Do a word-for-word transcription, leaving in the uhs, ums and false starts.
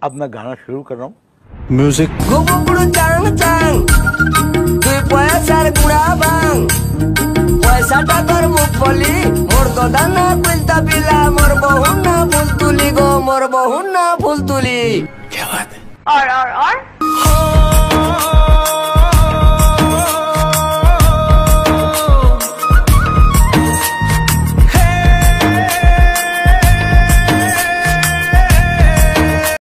अब मैं गाना शुरू कर रहा हूँ। म्यूजिक पैसा टाकर मुफली मोर तो दाना कुलता बिला मोर बहुना फूल तुली गो मोर बहुना फूल तुली। क्या बात है। और और और